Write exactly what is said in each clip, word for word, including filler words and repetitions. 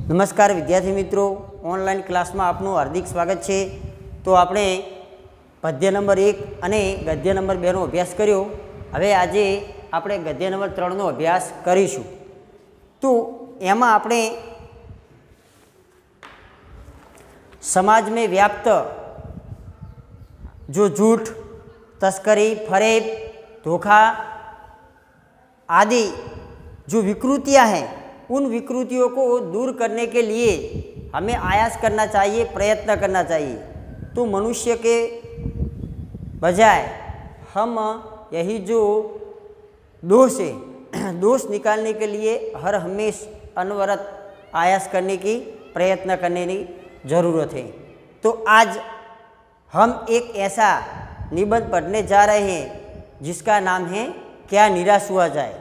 नमस्कार विद्यार्थी मित्रों, ऑनलाइन क्लास में आपનું हार्दिक स्वागत है। तो આપણે पद्य नंबर एक અને गद्य नंबर બે નો अभ्यास કર્યો। હવે આજે આપણે गद्य नंबर ત્રણ નો अभ्यास કરીશું। तो એમાં આપણે समाज में व्याप्त जो झूठ, तस्करी, फरेब, धोखा आदि जो विकृतियां हैं, उन विकृतियों को दूर करने के लिए हमें आयास करना चाहिए, प्रयत्न करना चाहिए। तो मनुष्य के बजाय हम यही जो दोष है, दोष निकालने के लिए हर हमेश अनवरत आयास करने की, प्रयत्न करने की ज़रूरत है। तो आज हम एक ऐसा निबंध पढ़ने जा रहे हैं जिसका नाम है क्या निराश हुआ जाए।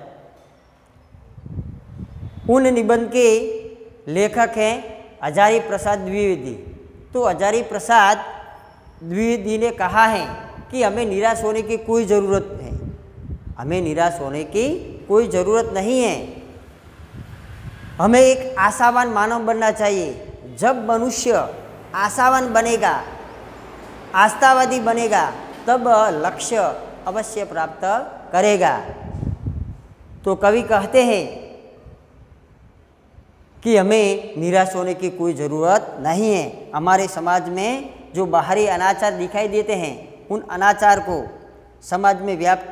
उन निबंध के लेखक हैं हजारी प्रसाद द्विवेदी। तो हजारी प्रसाद द्विवेदी ने कहा है कि हमें निराश होने की कोई ज़रूरत है, हमें निराश होने की कोई ज़रूरत नहीं है। हमें एक आशावान मानव बनना चाहिए। जब मनुष्य आशावान बनेगा, आस्थावादी बनेगा, तब लक्ष्य अवश्य प्राप्त करेगा। तो कवि कहते हैं कि हमें निराश होने की कोई ज़रूरत नहीं है। हमारे समाज में जो बाहरी अनाचार दिखाई देते हैं, उन अनाचार को, समाज में व्याप्त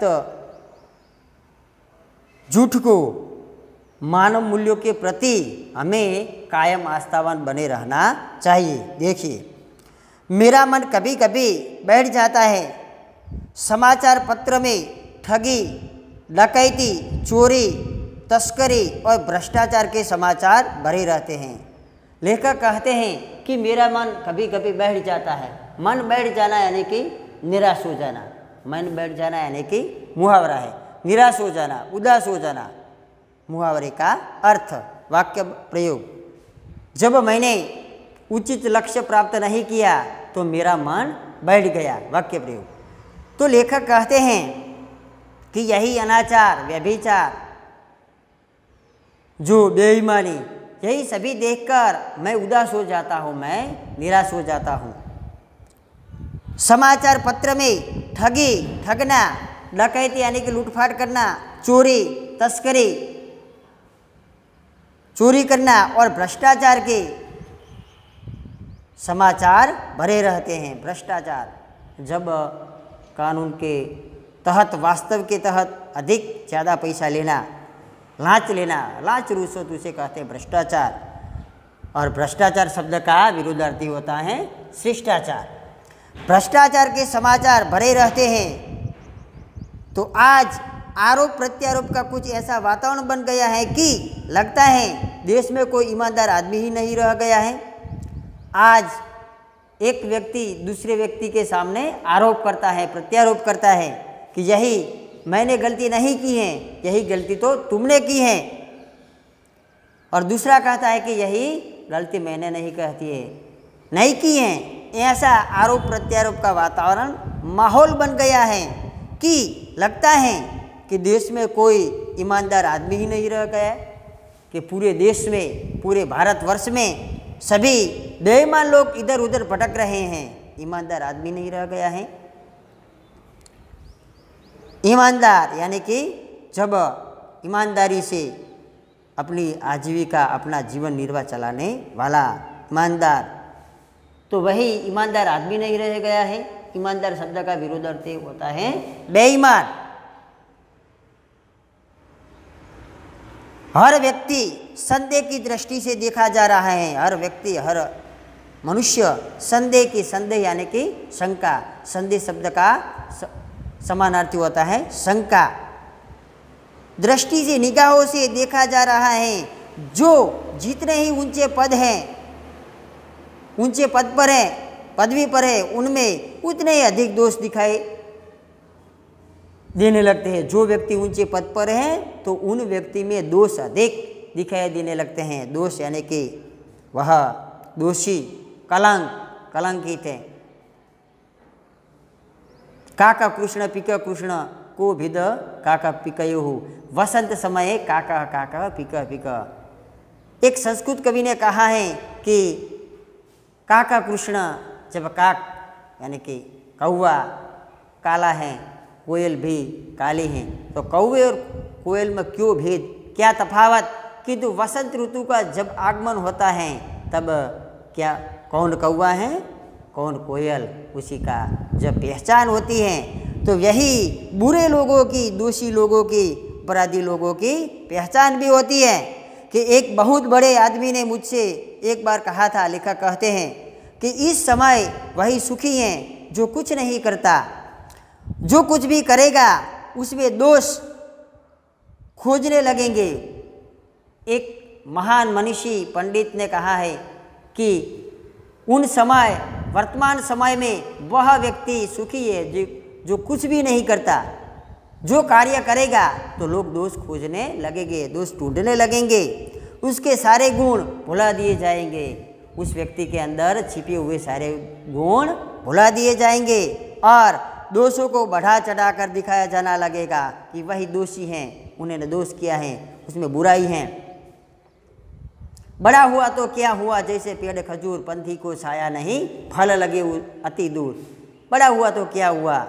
झूठ को, मानव मूल्यों के प्रति हमें कायम आस्थावान बने रहना चाहिए। देखिए, मेरा मन कभी कभी बैठ जाता है। समाचार पत्र में ठगी, डकैती, चोरी, तस्करी और भ्रष्टाचार के समाचार भरे रहते हैं। लेखक कहते हैं कि मेरा मन कभी कभी बैठ जाता है। मन बैठ जाना यानी कि निराश हो जाना। मन बैठ जाना यानी कि मुहावरा है, निराश हो जाना, उदास हो जाना, मुहावरे का अर्थ, वाक्य प्रयोग। जब मैंने उचित लक्ष्य प्राप्त नहीं किया तो मेरा मन बैठ गया, वाक्य प्रयोग। तो लेखक कहते हैं कि यही अनाचार, व्यभिचार, जो बेईमानी, यही सभी देखकर मैं उदास हो जाता हूँ, मैं निराश हो जाता हूँ। समाचार पत्र में ठगी, ठगना, डकैती यानी कि लूटफाट करना, चोरी, तस्करी, चोरी करना और भ्रष्टाचार के समाचार भरे रहते हैं। भ्रष्टाचार, जब कानून के तहत, वास्तव के तहत अधिक ज़्यादा पैसा लेना, लांच लेना, लांच रुश्वत, उसे कहते हैं भ्रष्टाचार। और भ्रष्टाचार शब्द का विरुद्धार्थी होता है शिष्टाचार। भ्रष्टाचार के समाचार भरे रहते हैं। तो आज आरोप प्रत्यारोप का कुछ ऐसा वातावरण बन गया है कि लगता है देश में कोई ईमानदार आदमी ही नहीं रह गया है। आज एक व्यक्ति दूसरे व्यक्ति के सामने आरोप करता है, प्रत्यारोप करता है कि यही मैंने गलती नहीं की है, यही गलती तो तुमने की है। और दूसरा कहता है कि यही गलती मैंने नहीं कहती है, नहीं की है। ऐसा आरोप प्रत्यारोप का वातावरण, माहौल बन गया है कि लगता है कि देश में कोई ईमानदार आदमी ही नहीं रह गया है, कि पूरे देश में, पूरे भारतवर्ष में सभी बेईमान लोग इधर उधर भटक रहे हैं, ईमानदार आदमी नहीं रह गया है। ईमानदार यानी कि जब ईमानदारी से अपनी आजीविका, अपना जीवन निर्वाह चलाने वाला ईमानदार, तो वही ईमानदार आदमी नहीं रह गया है। ईमानदार शब्द का विरोधार्थी होता है बेईमान। हर व्यक्ति संदेह की दृष्टि से देखा जा रहा है। हर व्यक्ति, हर मनुष्य संदेह की, संदेह यानी कि शंका, संदेह शब्द का समानार्थी होता है शंका। दृष्टि से, निगाहों से देखा जा रहा है। जो जितने ही ऊंचे पद हैं, ऊंचे पद पर हैं, पदवी पर है, उनमें उतने ही अधिक दोष दिखाई देने लगते हैं। जो व्यक्ति ऊंचे पद पर हैं तो उन व्यक्ति में दोष अधिक दिखाई देने लगते हैं। दोष यानी कि वह दोषी, कलंक, कलंकित है। काका कृष्ण पिक कृष्ण को भिद काका पिकयो, वसंत समय काका काका पिक पिक। एक संस्कृत कवि ने कहा है कि काका कृष्ण, जब काक यानी कि कौवा काला है, कोयल भी काली है, तो कौवे और कोयल में क्यों भेद, क्या तफावत? किंतु वसंत ऋतु का जब आगमन होता है तब क्या कौन कौवा है कौन कोयल, उसी का जब पहचान होती है, तो यही बुरे लोगों की, दोषी लोगों की, अपराधी लोगों की पहचान भी होती है। कि एक बहुत बड़े आदमी ने मुझसे एक बार कहा था, लेखक कहते हैं कि इस समय वही सुखी हैं जो कुछ नहीं करता, जो कुछ भी करेगा उसमें दोष खोजने लगेंगे। एक महान मनीषी पंडित ने कहा है कि उन समय, वर्तमान समय में वह व्यक्ति सुखी है जो जो कुछ भी नहीं करता, जो कार्य करेगा तो लोग दोष खोजने लगेंगे, दोष ढूंढने लगेंगे, उसके सारे गुण भुला दिए जाएंगे, उस व्यक्ति के अंदर छिपे हुए सारे गुण भुला दिए जाएंगे और दोषों को बढ़ा चढ़ा कर दिखाया जाना लगेगा कि वही दोषी हैं, उन्होंने दोष किया है, उसमें बुराई है। बड़ा हुआ तो क्या हुआ, जैसे पेड़ खजूर, पंथी को छाया नहीं, फल लगे अति दूर। बड़ा हुआ तो क्या हुआ,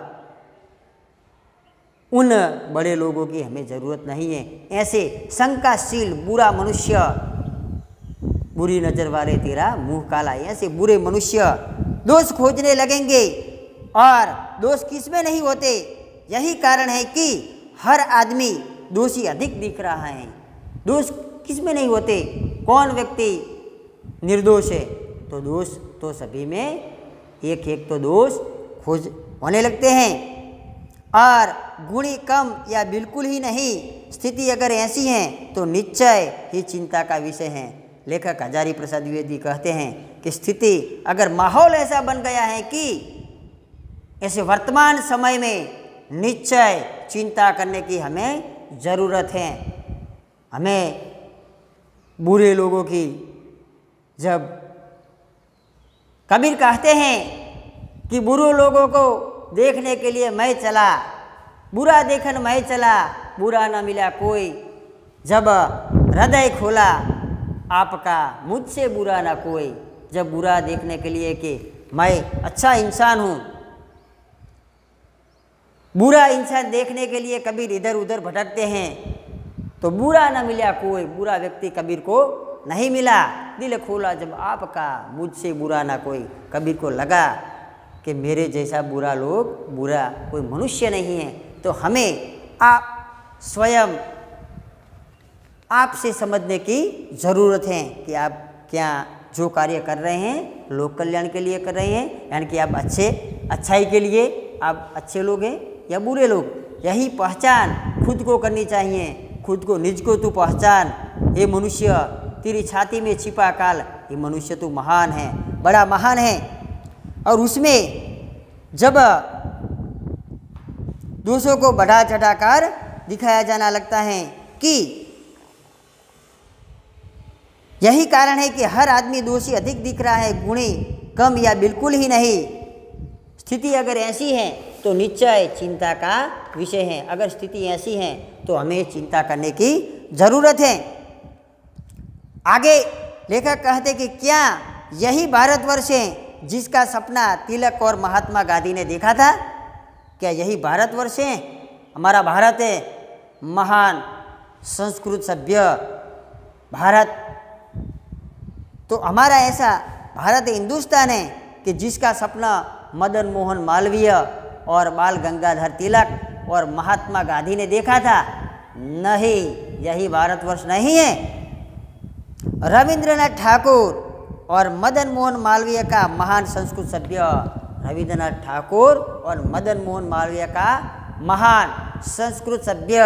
उन बड़े लोगों की हमें ज़रूरत नहीं है। ऐसे शंकाशील बुरा मनुष्य, बुरी नज़र वाले तेरा मुंह काला, ऐसे बुरे मनुष्य दोष खोजने लगेंगे। और दोष किस में नहीं होते, यही कारण है कि हर आदमी दोषी अधिक दिख रहा है। दोष किस में नहीं होते, कौन व्यक्ति निर्दोष है, तो दोष तो सभी में एक एक तो दोष खोज होने लगते हैं। और गुणी कम या बिल्कुल ही नहीं, स्थिति अगर ऐसी है तो निश्चय ही चिंता का विषय है। लेखक हजारी प्रसाद द्विवेदी कहते हैं कि स्थिति अगर माहौल ऐसा बन गया है कि ऐसे वर्तमान समय में निश्चय चिंता करने की हमें ज़रूरत है। हमें बुरे लोगों की, जब कबीर कहते हैं कि बुरे लोगों को देखने के लिए मैं चला, बुरा देखन मैं चला, बुरा न मिला कोई, जब हृदय खोला आपका मुझसे बुरा ना कोई। जब बुरा देखने के लिए कि मैं अच्छा इंसान हूँ, बुरा इंसान देखने के लिए कबीर इधर उधर भटकते हैं, तो बुरा न मिला कोई, बुरा व्यक्ति कबीर को नहीं मिला। दिल खोला जब आपका मुझसे बुरा ना कोई, कबीर को लगा कि मेरे जैसा बुरा लोग, बुरा कोई मनुष्य नहीं है। तो हमें आप स्वयं आपसे समझने की ज़रूरत है कि आप क्या जो कार्य कर रहे हैं लोक कल्याण के लिए कर रहे हैं, यानी कि आप अच्छे अच्छाई के लिए आप अच्छे लोग हैं या बुरे लोग। यही पहचान खुद को करनी चाहिए, खुद को, निज को तू पहचान। ये मनुष्य तेरी छाती में छिपा काल, ये मनुष्य तू महान है, बड़ा महान है। और उसमें जब दोषों को बढ़ा चढ़ाकर दिखाया जाना लगता है कि यही कारण है कि हर आदमी दोषी अधिक दिख रहा है, गुणी कम या बिल्कुल ही नहीं। स्थिति अगर ऐसी है तो निश्चय चिंता का विषय है। अगर स्थिति ऐसी है तो हमें चिंता करने की ज़रूरत है। आगे लेखक कहते कि क्या यही भारतवर्ष है जिसका सपना तिलक और महात्मा गांधी ने देखा था? क्या यही भारतवर्ष है? हमारा भारत है महान संस्कृत सभ्य भारत, तो हमारा ऐसा भारत हिंदुस्तान है कि जिसका सपना मदन मोहन मालवीय और बाल गंगाधर तिलक और महात्मा गांधी ने देखा था? नहीं, यही भारतवर्ष नहीं है। रविंद्रनाथ ठाकुर और मदन मोहन मालवीय का महान संस्कृत सभ्य, रविंद्रनाथ ठाकुर और मदन मोहन मालवीय का महान संस्कृत सभ्य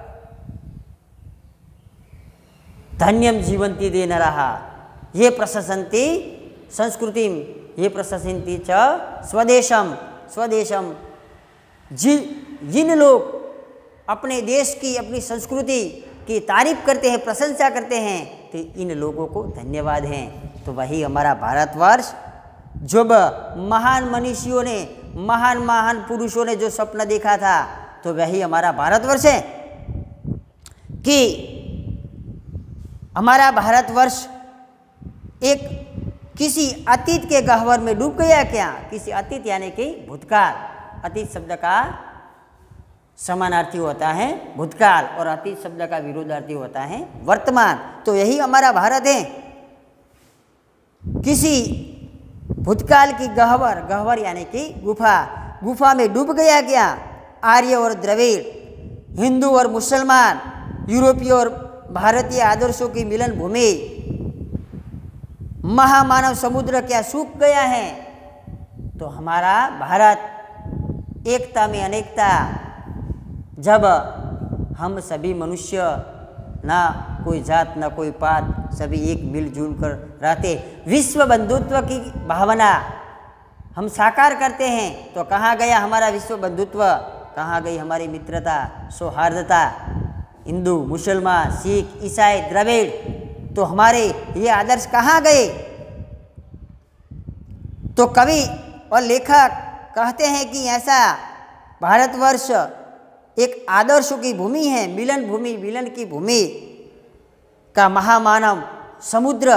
धन्यम जीवंती दे नरः, ये प्रशसन्ति संस्कृतिम, ये प्रशसन्ति च स्वदेशम, स्वदेशम। जि जिन लोग अपने देश की, अपनी संस्कृति की तारीफ करते हैं, प्रशंसा करते हैं, तो इन लोगों को धन्यवाद हैं। तो वही हमारा भारतवर्ष, जब महान मनीषियों ने, महान महान पुरुषों ने जो सपना देखा था, तो वही हमारा भारतवर्ष है कि हमारा भारतवर्ष एक किसी अतीत के गह्वर में डूब गया क्या? किसी अतीत यानी कि भूतकाल। अतीत शब्द का समानार्थी होता है भूतकाल और अतीत शब्द का विरोधार्थी होता है वर्तमान। तो यही हमारा भारत है। किसी भूतकाल की गह्वर, गह्वर यानी कि गुफा, गुफा में डूब गया क्या? आर्य और द्रविड़, हिंदू और मुसलमान, यूरोपीय और भारतीय आदर्शों की मिलन भूमि, महामानव समुद्र क्या सूख गया है? तो हमारा भारत एकता में अनेकता। जब हम सभी मनुष्य, ना कोई जात ना कोई पात, सभी एक मिलजुल कर रहते, विश्व बंधुत्व की भावना हम साकार करते हैं, तो कहाँ गया हमारा विश्व बंधुत्व? कहाँ गई हमारी मित्रता, सौहार्दता? हिंदू, मुसलमान, सिख, ईसाई, द्रविड़, तो हमारे ये आदर्श कहाँ गए? तो कवि और लेखक कहते हैं कि ऐसा भारतवर्ष एक आदर्शों की भूमि है, मिलन भूमि, मिलन की भूमि का महामानव समुद्र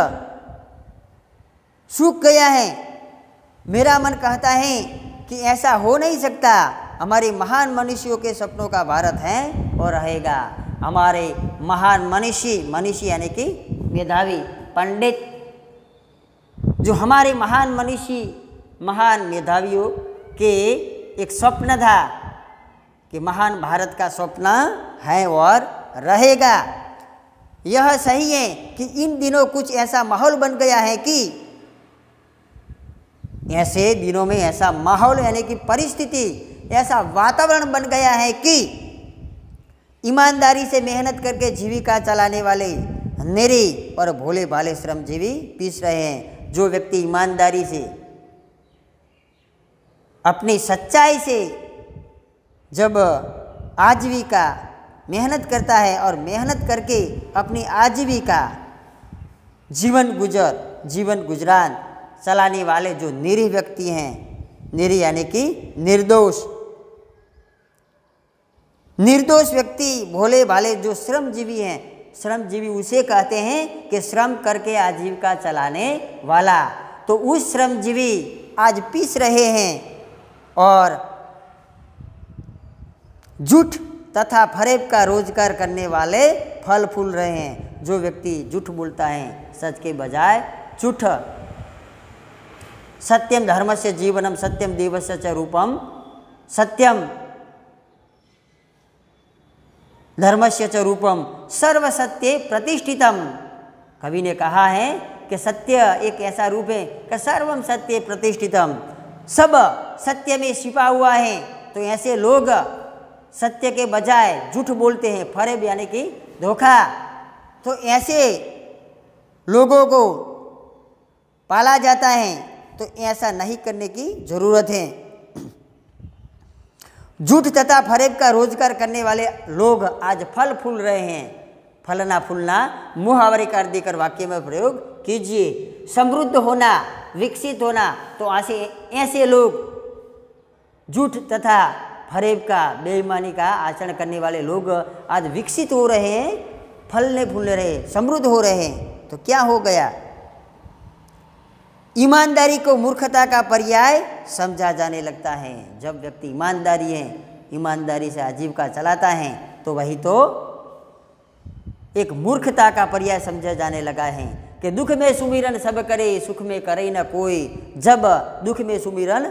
सूख गया है। मेरा मन कहता है कि ऐसा हो नहीं सकता। हमारे महान मनीषियों के सपनों का भारत है और रहेगा। हमारे महान मनीषी, मनीषी यानी कि मेधावी, पंडित, जो हमारे महान मनीषी, महान मेधावियों के एक स्वप्न था कि महान भारत का स्वप्न है और रहेगा। यह सही है कि इन दिनों कुछ ऐसा माहौल बन गया है कि ऐसे दिनों में ऐसा माहौल यानी कि परिस्थिति, ऐसा वातावरण बन गया है कि ईमानदारी से मेहनत करके जीविका चलाने वाले निरी और भोले भाले श्रमजीवी पीस रहे हैं। जो व्यक्ति ईमानदारी से, अपनी सच्चाई से जब आजीविका मेहनत करता है और मेहनत करके अपनी आजीविका जीवन गुजर जीवन गुजरान चलाने वाले जो निरीह व्यक्ति हैं, निरीह यानी कि निर्दोष, निर्दोष व्यक्ति, भोले भाले जो श्रमजीवी हैं, श्रमजीवी उसे कहते हैं कि श्रम करके आजीविका चलाने वाला। तो उस श्रमजीवी आज पीस रहे हैं और झूठ तथा फरेब का रोजगार करने वाले फल फूल रहे हैं। जो व्यक्ति झूठ बोलता है सच के बजाय झूठ, सत्यम धर्मस्य जीवनम सत्यम देवस्य च रूपम सत्यम धर्मस्य च रूपम सर्वसत्य प्रतिष्ठितम। कवि ने कहा है कि सत्य एक ऐसा रूप है कि सर्वम सत्य प्रतिष्ठितम, सब सत्य में छिपा हुआ है। तो ऐसे लोग सत्य के बजाय झूठ बोलते हैं, फरेब यानी कि धोखा। तो ऐसे लोगों को पाला जाता है, तो ऐसा नहीं करने की जरूरत है। झूठ तथा फरेब का रोजगार करने वाले लोग आज फल फूल रहे हैं। फलना फूलना मुहावरे कर देकर वाक्य में प्रयोग कीजिए। समृद्ध होना, विकसित होना, तो ऐसे ऐसे लोग झूठ तथा फरेब का, बेईमानी का आचरण करने वाले लोग आज विकसित हो रहे हैं, फलने फूल रहे, समृद्ध हो रहे हैं। तो क्या हो गया? ईमानदारी को मूर्खता का पर्याय समझा जाने लगता है। जब व्यक्ति ईमानदारी है, ईमानदारी से आजीविका चलाता है, तो वही तो एक मूर्खता का पर्याय समझा जाने लगा है कि दुख में सुमिरन सब करे, सुख में करे न कोई। जब दुख में सुमिरन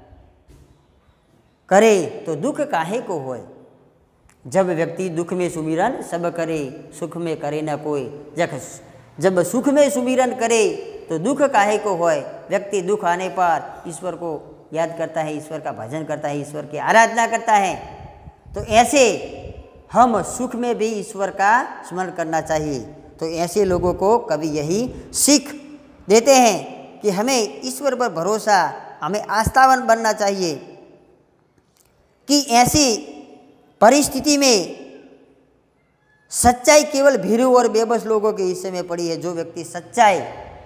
करे तो दुख काहे को होए। जब व्यक्ति दुख में सुमिरन सब करे, सुख में करे न कोई। जब सुख में सुमिरन करे तो दुख काहे को होए। व्यक्ति दुख आने पर ईश्वर को याद करता है, ईश्वर का भजन करता है, ईश्वर की आराधना करता है। तो ऐसे हम सुख में भी ईश्वर का स्मरण करना चाहिए। तो ऐसे लोगों को कवि यही सीख देते हैं कि हमें ईश्वर पर भरोसा, हमें आस्थावान बनना चाहिए कि ऐसी परिस्थिति में सच्चाई केवल भीरू और बेबस लोगों के हिस्से में पड़ी है। जो व्यक्ति सच्चाई,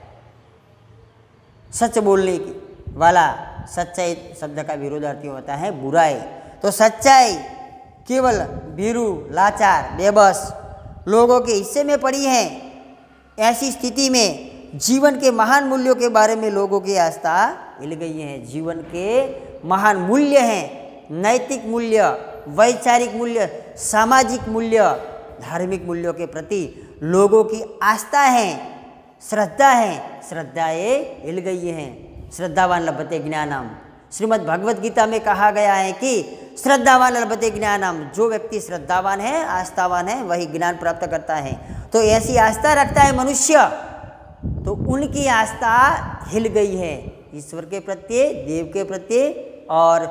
सच बोलने की वाला, सच्चाई शब्द का विरोधार्थी होता है बुराई। तो सच्चाई केवल भीरू, लाचार, बेबस लोगों के हिस्से में पड़ी है। ऐसी स्थिति में जीवन के महान मूल्यों के बारे में लोगों की आस्था हिल गई है। जीवन के महान मूल्य हैं, नैतिक मूल्य, वैचारिक मूल्य, सामाजिक मूल्य, धार्मिक मूल्यों के प्रति लोगों की आस्था है, श्रद्धा है, श्रद्धाएं हिल गई हैं। श्रद्धावान लभते ज्ञानम, श्रीमद् भगवत गीता में कहा गया है कि श्रद्धावान लभते ज्ञानम, जो व्यक्ति श्रद्धावान है, आस्थावान है, वही ज्ञान प्राप्त करता है। तो ऐसी आस्था रखता है मनुष्य, तो उनकी आस्था हिल गई है ईश्वर के प्रति, देव के प्रति और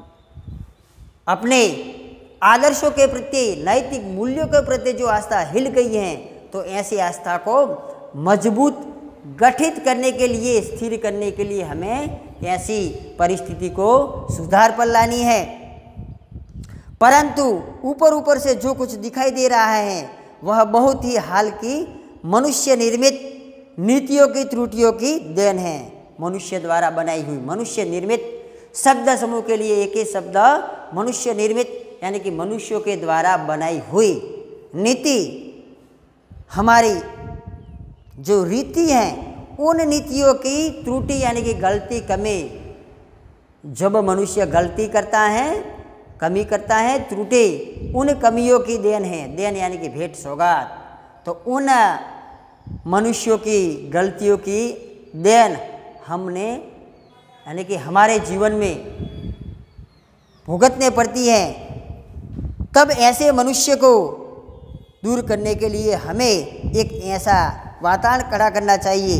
अपने आदर्शों के प्रति, नैतिक मूल्यों के प्रति जो आस्था हिल गई है, तो ऐसी आस्था को मजबूत गठित करने के लिए, स्थिर करने के लिए हमें ऐसी परिस्थिति को सुधार पर लानी है। परंतु ऊपर ऊपर से जो कुछ दिखाई दे रहा है वह बहुत ही हाल की मनुष्य निर्मित नीतियों की त्रुटियों की देन है। मनुष्य द्वारा बनाई हुई, मनुष्य निर्मित शब्द समूह के लिए एक ही शब्द मनुष्य निर्मित, यानी कि मनुष्यों के द्वारा बनाई हुई नीति, हमारी जो रीति हैं उन नीतियों की त्रुटि यानी कि गलती, कमी। जब मनुष्य गलती करता है, कमी करता है, त्रुटि उन कमियों की देन है। देन यानी कि भेंट सौगात। तो उन मनुष्यों की गलतियों की देन हमने यानी कि हमारे जीवन में भुगतने पड़ती है। तब ऐसे मनुष्य को दूर करने के लिए हमें एक ऐसा वातावरण खड़ा करना चाहिए।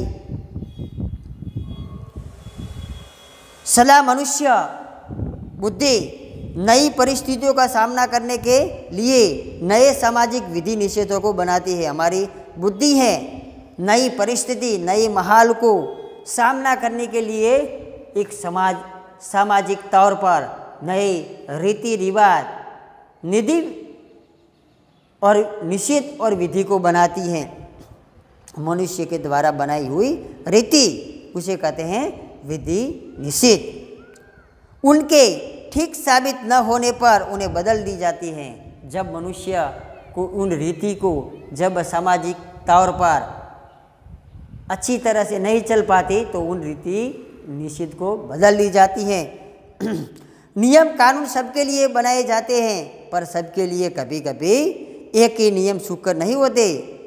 सदा मनुष्य बुद्धि नई परिस्थितियों का सामना करने के लिए नए सामाजिक विधि निषेधों को बनाती है। हमारी बुद्धि है नई परिस्थिति, नए माहौल को सामना करने के लिए एक समाज सामाजिक तौर पर नए रीति रिवाज, निधि और निषेध और विधि को बनाती हैं। मनुष्य के द्वारा बनाई हुई रीति उसे कहते हैं विधि निषेध। उनके ठीक साबित न होने पर उन्हें बदल दी जाती हैं। जब मनुष्य को उन रीति को जब सामाजिक तौर पर अच्छी तरह से नहीं चल पाती तो उन रीति निषेध को बदल दी जाती है। नियम कानून सबके लिए बनाए जाते हैं, पर सबके लिए कभी कभी एक ही नियम सुकर नहीं होते।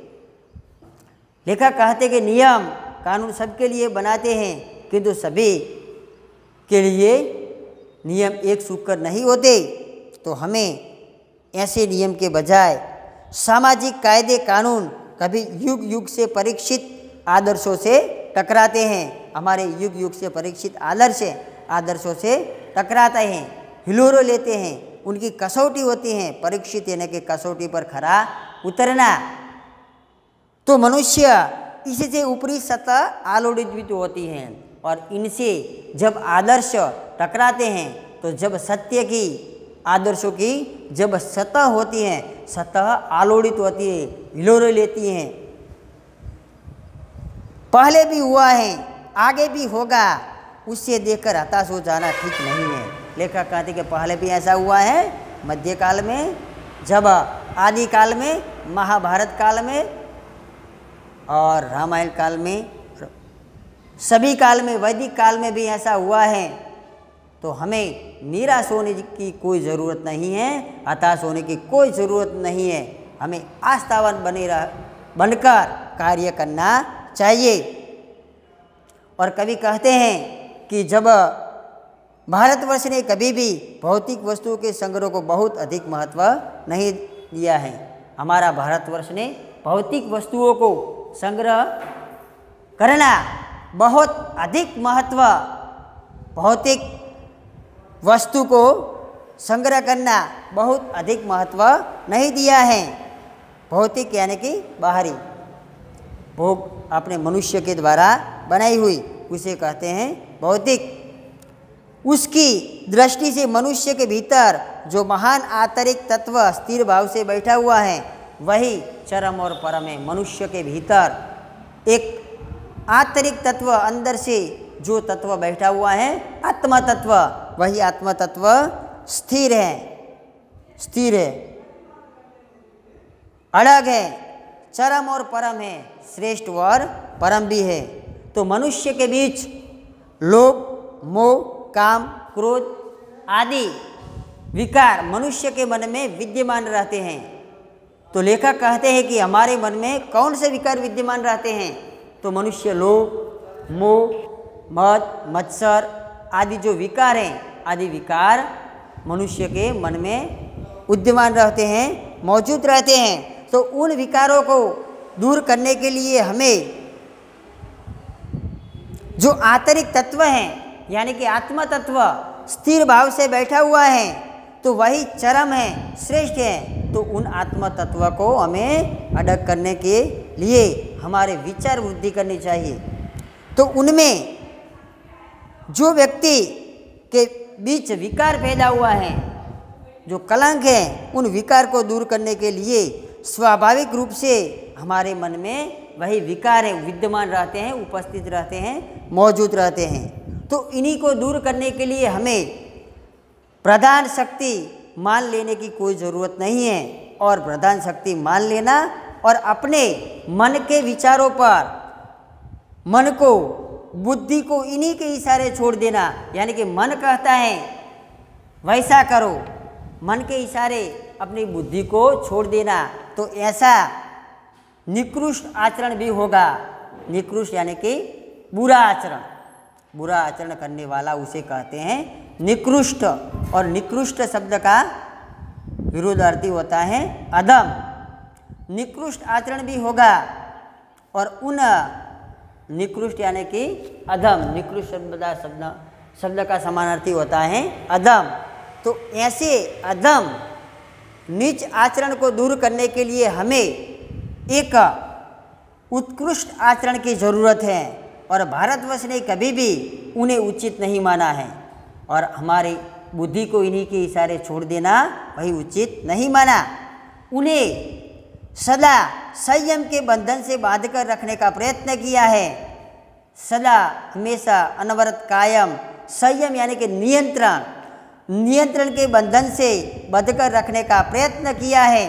लेखक कहते कि नियम कानून सबके लिए बनाते हैं, किंतु सभी के लिए नियम एक सुकर नहीं होते। तो हमें ऐसे नियम के बजाय सामाजिक कायदे कानून कभी युग युग से परीक्षित आदर्शों से टकराते हैं। हमारे युग युग से परीक्षित आदर्श आदर्शों से टकराते हैं, हिलोरो लेते हैं, उनकी कसौटी होती है। परीक्षित यानी कि कसौटी पर खरा उतरना। तो मनुष्य इससे ऊपरी सतह आलोड़ित होती हैं और इनसे जब आदर्श टकराते हैं तो जब सत्य की आदर्शों की जब सतह होती है, सतह आलोड़ित होती है, हिलोरे लेती हैं। पहले भी हुआ है, आगे भी होगा, उससे देखकर हताश हो जाना ठीक नहीं है। लेखक कहते कि पहले भी ऐसा हुआ है, मध्यकाल में, जब आदि काल में, महाभारत काल में और रामायण काल में, सभी काल में, वैदिक काल में भी ऐसा हुआ है। तो हमें निराश होने की कोई ज़रूरत नहीं है, हताश होने की कोई ज़रूरत नहीं है। हमें आस्थावान बने रह बनकर कार्य करना चाहिए। और कवि कहते हैं कि जब भारतवर्ष ने कभी भी भौतिक वस्तुओं के संग्रह को बहुत अधिक महत्व नहीं दिया है। हमारा भारतवर्ष ने भौतिक वस्तुओं को संग्रह करना बहुत अधिक महत्व, भौतिक वस्तु को संग्रह करना बहुत अधिक महत्व नहीं दिया है। भौतिक यानी कि बाहरी भोग अपने मनुष्य के द्वारा बनाई हुई उसे कहते हैं भौतिक। उसकी दृष्टि से मनुष्य के भीतर जो महान आंतरिक तत्व स्थिर भाव से बैठा हुआ है वही चरम और परम है। मनुष्य के भीतर एक आंतरिक तत्व, अंदर से जो तत्व बैठा हुआ है, आत्मा तत्व, वही आत्मा तत्व स्थिर है, स्थिर है, अलग है, चरम और परम है, श्रेष्ठ और परम भी है। तो मनुष्य के बीच लोभ, मोह, काम, क्रोध आदि विकार मनुष्य के मन में विद्यमान रहते हैं। तो लेखक कहते हैं कि हमारे मन में कौन से विकार विद्यमान रहते हैं? तो मनुष्य लोभ, मोह, मद, मत्सर आदि जो विकार हैं, आदि विकार मनुष्य के मन में विद्यमान रहते हैं, मौजूद रहते हैं। तो उन विकारों को दूर करने के लिए हमें जो आंतरिक तत्व हैं, यानी कि आत्मा तत्व स्थिर भाव से बैठा हुआ है, तो वही चरम है, श्रेष्ठ है। तो उन आत्मा तत्व को हमें अडग करने के लिए हमारे विचार वृद्धि करनी चाहिए। तो उनमें जो व्यक्ति के बीच विकार पैदा हुआ है, जो कलंक है, उन विकार को दूर करने के लिए स्वाभाविक रूप से हमारे मन में वही विकार है विद्यमान रहते हैं, उपस्थित रहते हैं, मौजूद रहते हैं। तो इन्हीं को दूर करने के लिए हमें प्रधान शक्ति मान लेने की कोई ज़रूरत नहीं है, और प्रधान शक्ति मान लेना और अपने मन के विचारों पर, मन को, बुद्धि को इन्हीं के इशारे छोड़ देना। यानी कि मन कहता है वैसा करो, मन के इशारे अपनी बुद्धि को छोड़ देना। तो ऐसा निकृष्ट आचरण भी होगा। निकृष्ट यानी कि बुरा आचरण, बुरा आचरण करने वाला उसे कहते हैं निकृष्ट। और निकृष्ट शब्द का विरोधार्थी होता है अधम। निकृष्ट आचरण भी होगा, और उन निकृष्ट यानी कि अधम, निकृष्ट शब्द का शब्द शब्द का समानार्थी होता है अधम। तो ऐसे अधम नीच आचरण को दूर करने के लिए हमें एक उत्कृष्ट आचरण की ज़रूरत है, और भारतवर्ष ने कभी भी उन्हें उचित नहीं माना है, और हमारी बुद्धि को इन्हीं के इशारे छोड़ देना वही उचित नहीं माना। उन्हें सदा संयम के बंधन से बांध कर रखने का प्रयत्न किया है। सदा हमेशा अनवरत कायम संयम यानी कि नियंत्रण, नियंत्रण के बंधन से बंध कर रखने का प्रयत्न किया है।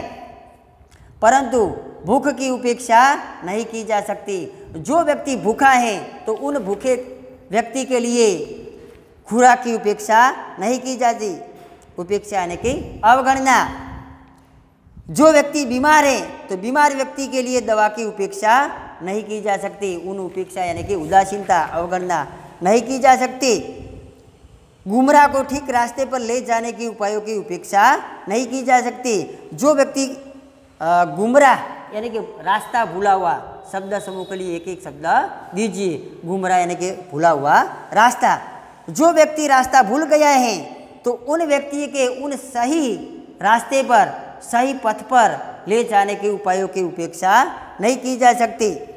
परंतु भूख की उपेक्षा नहीं की जा सकती। जो व्यक्ति भूखा है तो उन भूखे व्यक्ति के लिए खुराक की उपेक्षा नहीं की जाती। उपेक्षा यानी कि अवगणना। जो व्यक्ति बीमार है तो बीमार व्यक्ति के लिए दवा की उपेक्षा नहीं की जा सकती। उन उपेक्षा यानी कि उदासीनता, अवगणना नहीं की जा सकती। गुमराह को ठीक रास्ते पर ले जाने के उपायों की उपेक्षा नहीं की जा सकती। जो व्यक्ति गुमराह यानी कि रास्ता भूला हुआ, शब्द समूह के लिए एक एक शब्द दीजिए। गुमराह यानी कि भूला हुआ रास्ता। जो व्यक्ति रास्ता भूल गया है तो उन व्यक्ति के उन सही रास्ते पर, सही पथ पर ले जाने के उपायों की उपेक्षा नहीं की जा सकती।